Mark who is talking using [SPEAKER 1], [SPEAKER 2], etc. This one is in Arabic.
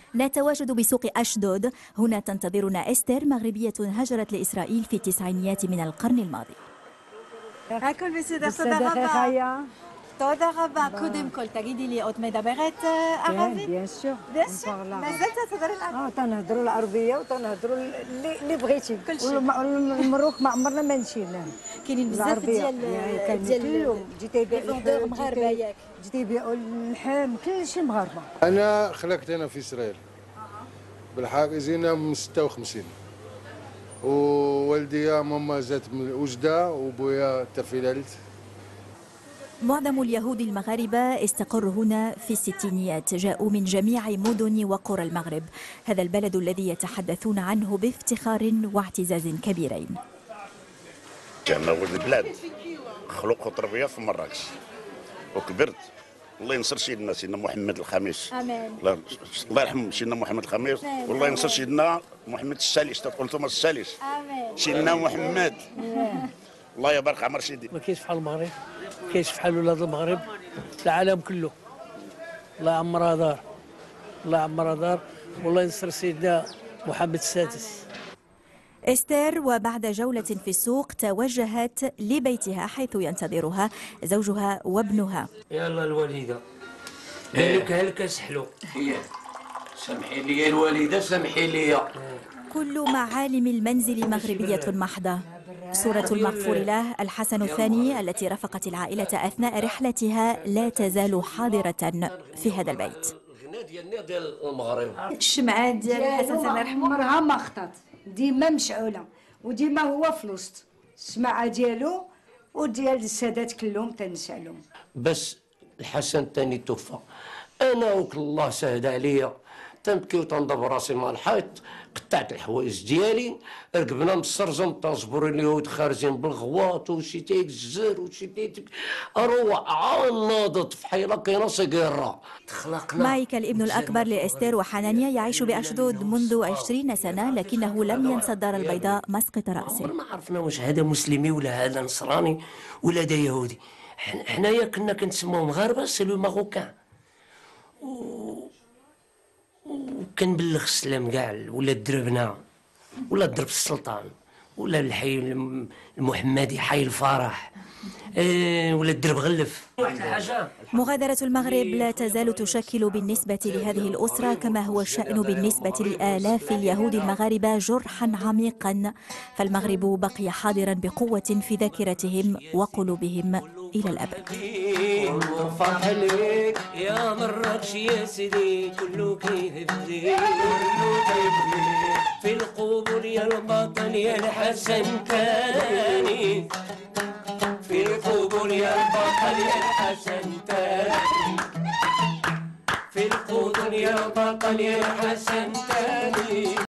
[SPEAKER 1] نتواجد بسوق أشدود. هنا تنتظرنا إستر، مغربية هاجرت لإسرائيل في التسعينيات من القرن الماضي.
[SPEAKER 2] תודה רבה. קודם כל, תגידי לי, את מדברת ערבית?
[SPEAKER 3] כן, ביאנסור.
[SPEAKER 2] מזל תדברת ערבית.
[SPEAKER 3] תנהדרו العربية وتنهضروا اللي بغيتي.
[SPEAKER 2] كل شيء.
[SPEAKER 3] والمروك ما عمرنا ما مشينا.
[SPEAKER 2] كاينين بزاف ديال
[SPEAKER 3] جيتي بيع
[SPEAKER 2] الفندق مغاربة ياك.
[SPEAKER 3] جيتي بيعوا اللحم كل شيء مغاربة.
[SPEAKER 4] أنا خلقت هنا في إسرائيل. بالحاجزين من 56. ووالدي ماما جات من وجدة وبويا تفيللت.
[SPEAKER 1] معظم اليهود المغاربة استقروا هنا في الستينيات، جاءوا من جميع مدن وقرى المغرب، هذا البلد الذي يتحدثون عنه بافتخار واعتزاز كبيرين.
[SPEAKER 5] أنا ولد البلاد، خلق وتربية في مراكش وكبرت. الله ينصر سيدنا محمد الخامس.
[SPEAKER 2] امين.
[SPEAKER 5] الله يرحم سيدنا محمد الخامس، والله ينصر سيدنا محمد الثالث، تقول ثم الثالث.
[SPEAKER 2] امين.
[SPEAKER 5] سيدنا محمد. الله يبارك عمر سيدي.
[SPEAKER 6] ما كاينش بحال المغرب، ما كاينش بحال ولاد المغرب، العالم كله. الله يعمرها دار، الله يعمرها دار، والله ينصر سيدنا محمد السادس.
[SPEAKER 1] إستر وبعد جولة في السوق توجهت لبيتها حيث ينتظرها زوجها وابنها.
[SPEAKER 7] يلا الوالدة قالك هلك سحلو. هي سمحي لي الوالدة، سمحي لي.
[SPEAKER 1] كل معالم المنزل مغربية محضة. صورة المغفور له الحسن الثاني التي رافقت العائلة أثناء رحلتها لا تزال حاضرة في هذا البيت.
[SPEAKER 7] ديال المغرب.
[SPEAKER 2] الشمعة ديال الحسن الله يرحمه
[SPEAKER 3] عمرها ما خطات، ديما مشعولة وديما هو في الوسط. الشمعة ديالو وديال السادات كلهم تنشعلهم.
[SPEAKER 7] بس الحسن الثاني توفى، أنا وكل الله سهد عليا تنبكي وتنضرب راسي مع الحيط. قطعت الحوايج ديالي، ركبنا من السرجم تنصبروا اليهود خارجين بالغواط وشي تيك الزر وشي تيك اروع ناضت في حيله كاينه صقيره. تخلقنا.
[SPEAKER 1] مايكل الابن الأكبر لإستر وحنانيا يعيش بأشدود منذ 20 سنة، لكنه لم ينسى الدار البيضاء مسقط رأسه.
[SPEAKER 7] ما عرفنا واش هذا مسلمي ولا هذا نصراني ولا هذا يهودي. حنايا كنا كنسموه مغاربه سي لو ماروكان، وكنبلغ السلام كاع، ولا دربنا ولا درب السلطان ولا الحي المحمدي حي الفرح، ولا الدرب غلف.
[SPEAKER 1] مغادرة المغرب لا تزال تشكل بالنسبة لهذه الأسرة كما هو الشأن بالنسبة لآلاف اليهود المغاربة جرحا عميقا، فالمغرب بقي حاضرا بقوة في ذاكرتهم وقلوبهم إلى الأبد.
[SPEAKER 7] فرح لك يا مراكش يا سيدي، كله كيهدي في القبور يا البطل يا الحسن تاني، في القبور يا البطل يا الحسن تاني، في القبور يا البطل يا الحسن تاني.